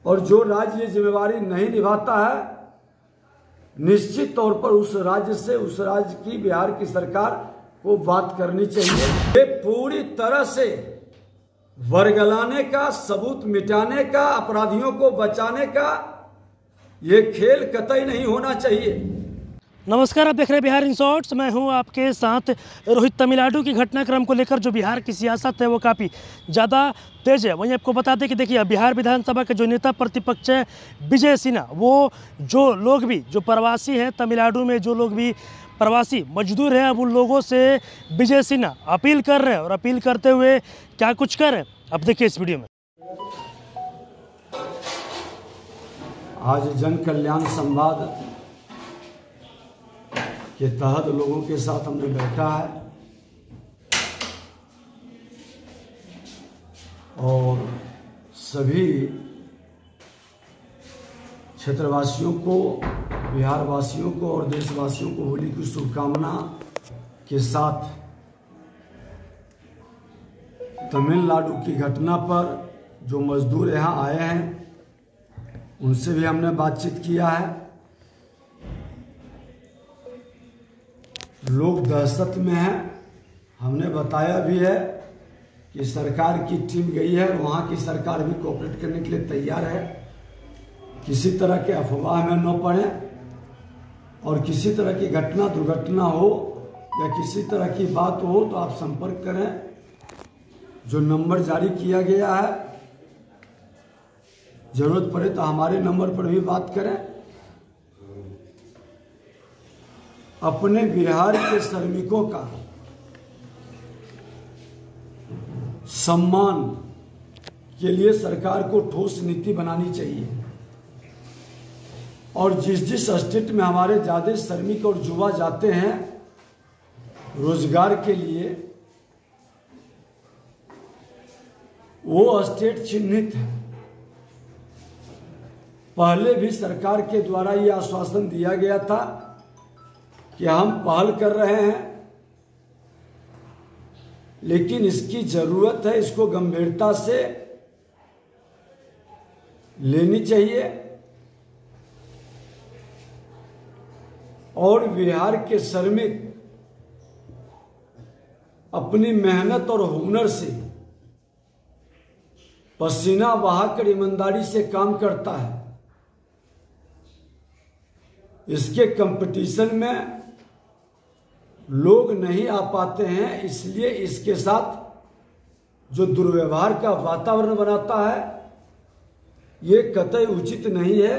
और जो राज्य ये जिम्मेवारी नहीं निभाता है, निश्चित तौर पर उस राज्य से, उस राज्य की, बिहार की सरकार को बात करनी चाहिए। ये पूरी तरह से वर्गलाने का, सबूत मिटाने का, अपराधियों को बचाने का ये खेल कतई नहीं होना चाहिए। नमस्कार, आप देख रहे हैं बिहार इन शॉर्ट्स। मैं हूं आपके साथ। रोहित तमिलनाडु की घटनाक्रम को लेकर जो बिहार की सियासत है वो काफ़ी ज़्यादा तेज है। वहीं आपको बता दें कि देखिए, बिहार विधानसभा के जो नेता प्रतिपक्ष है विजय सिन्हा, वो जो लोग भी जो प्रवासी हैं तमिलनाडु में, जो लोग भी प्रवासी मजदूर हैं, अब उन लोगों से विजय सिन्हा अपील कर रहे हैं। और अपील करते हुए क्या कुछ कर रहे हैं, अब देखिए इस वीडियो में। आज जन कल्याण संवाद के तहत लोगों के साथ हमने बैठा है और सभी क्षेत्रवासियों को, बिहार वासियों को और देशवासियों को होली की शुभकामना के साथ तमिलनाडु की घटना पर जो मजदूर यहाँ आए हैं उनसे भी हमने बातचीत किया है। लोग दहशत में हैं। हमने बताया भी है कि सरकार की टीम गई है, वहाँ की सरकार भी कोऑपरेट करने के लिए तैयार है। किसी तरह के अफवाह में न पड़े और किसी तरह की घटना, दुर्घटना हो या किसी तरह की बात हो तो आप संपर्क करें। जो नंबर जारी किया गया है, जरूरत पड़े तो हमारे नंबर पर भी बात करें। अपने बिहार के श्रमिकों का सम्मान के लिए सरकार को ठोस नीति बनानी चाहिए और जिस जिस स्टेट में हमारे ज़्यादा श्रमिक और युवा जाते हैं रोजगार के लिए, वो स्टेट चिन्हित है। पहले भी सरकार के द्वारा ये आश्वासन दिया गया था कि हम पहल कर रहे हैं, लेकिन इसकी जरूरत है, इसको गंभीरता से लेनी चाहिए और बिहार के श्रमिक अपनी मेहनत और हुनर से, पसीना बहाकर ईमानदारी से काम करता है। इसके कंपटीशन में लोग नहीं आ पाते हैं, इसलिए इसके साथ जो दुर्व्यवहार का वातावरण बनाता है ये कतई उचित नहीं है।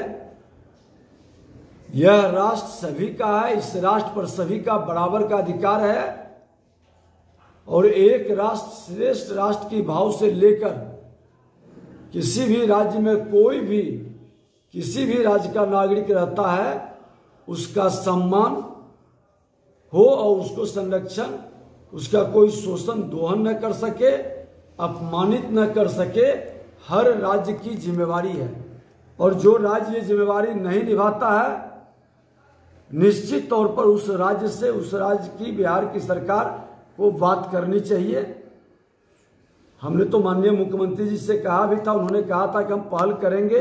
यह राष्ट्र सभी का है, इस राष्ट्र पर सभी का बराबर का अधिकार है और एक राष्ट्र श्रेष्ठ राष्ट्र की भाव से लेकर किसी भी राज्य में कोई भी किसी भी राज्य का नागरिक रहता है, उसका सम्मान हो और उसको संरक्षण, उसका कोई शोषण दोहन न कर सके, अपमानित न कर सके, हर राज्य की जिम्मेवारी है। और जो राज्य ये जिम्मेवारी नहीं निभाता है, निश्चित तौर पर उस राज्य से, उस राज्य की, बिहार की सरकार को बात करनी चाहिए। हमने तो माननीय मुख्यमंत्री जी से कहा भी था, उन्होंने कहा था कि हम पहल करेंगे।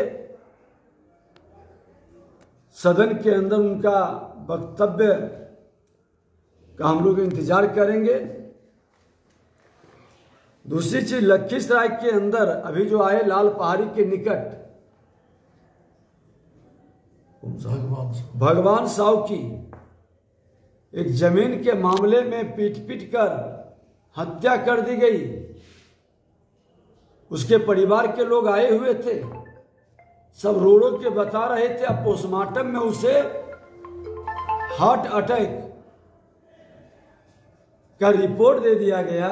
सदन के अंदर उनका वक्तव्य का हम लोग इंतजार करेंगे। दूसरी चीज, लखीसराय के अंदर अभी जो आए लाल पहाड़ी के निकट भगवान साहू की एक जमीन के मामले में पीट कर हत्या कर दी गई। उसके परिवार के लोग आए हुए थे, सब रोड़ों के बता रहे थे। अब पोस्टमार्टम में उसे हार्ट अटैक का रिपोर्ट दे दिया गया।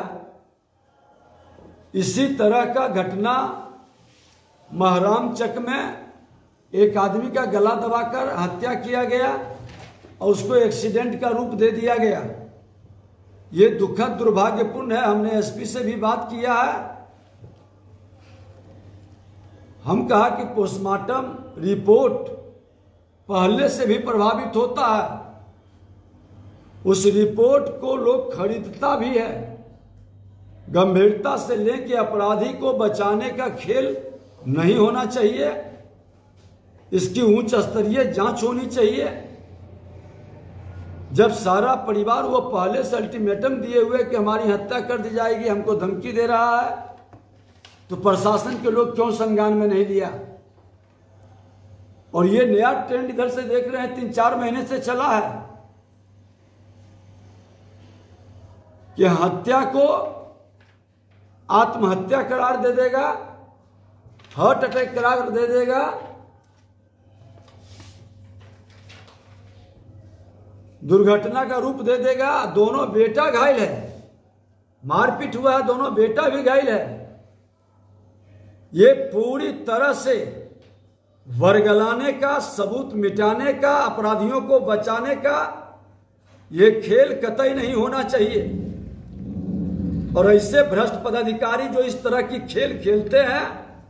इसी तरह का घटना महरामचक में एक आदमी का गला दबाकर हत्या किया गया और उसको एक्सीडेंट का रूप दे दिया गया। ये दुखद दुर्भाग्यपूर्ण है। हमने एसपी से भी बात किया है। हम कहा कि पोस्टमार्टम रिपोर्ट पहले से भी प्रभावित होता है, उस रिपोर्ट को लोग खरीदता भी है। गंभीरता से लेके अपराधी को बचाने का खेल नहीं होना चाहिए। इसकी उच्च स्तरीय जांच होनी चाहिए। जब सारा परिवार वो पहले से अल्टीमेटम दिए हुए कि हमारी हत्या कर दी जाएगी, हमको धमकी दे रहा है, तो प्रशासन के लोग क्यों संज्ञान में नहीं लिया? और ये नया ट्रेंड इधर से देख रहे हैं, 3-4 महीने से चला है कि हत्या को आत्महत्या करार दे देगा, हार्ट अटैक करार दे देगा, दुर्घटना का रूप दे देगा। दोनों बेटा घायल है, मारपीट हुआ है, दोनों बेटा भी घायल है। ये पूरी तरह से वर्गलाने का, सबूत मिटाने का, अपराधियों को बचाने का ये खेल कतई नहीं होना चाहिए। और ऐसे भ्रष्ट पदाधिकारी जो इस तरह की खेल खेलते हैं,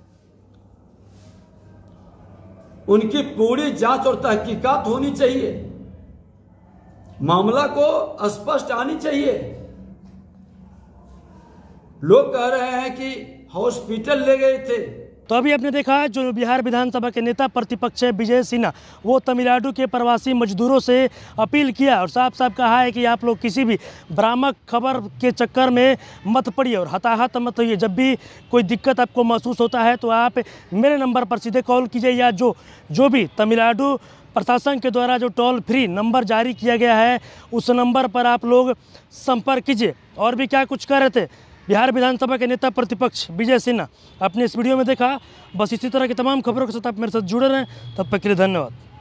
उनकी पूरी जांच और तहकीकात होनी चाहिए, मामला को स्पष्ट आनी चाहिए। लोग कह रहे हैं कि हॉस्पिटल ले गए थे। तो अभी आपने देखा जो बिहार विधानसभा के नेता प्रतिपक्ष है विजय सिन्हा, वो तमिलनाडु के प्रवासी मजदूरों से अपील किया और साफ साफ कहा है कि आप लोग किसी भी भ्रामक खबर के चक्कर में मत पड़िए और हताहत मत होइए। जब भी कोई दिक्कत आपको महसूस होता है तो आप मेरे नंबर पर सीधे कॉल कीजिए, या जो भी तमिलनाडु प्रशासन के द्वारा जो टोल फ्री नंबर जारी किया गया है उस नंबर पर आप लोग संपर्क कीजिए। और भी क्या कुछ कह रहे थे बिहार विधानसभा के नेता प्रतिपक्ष विजय सिन्हा, अपने इस वीडियो में देखा। बस इसी तरह की तमाम खबरों के साथ आप मेरे साथ जुड़े रहें। तब तक के लिए धन्यवाद।